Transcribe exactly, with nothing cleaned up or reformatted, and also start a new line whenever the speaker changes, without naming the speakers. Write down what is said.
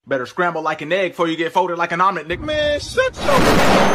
Better scramble like an egg before you get folded like an omelet, nigga. Man, shut your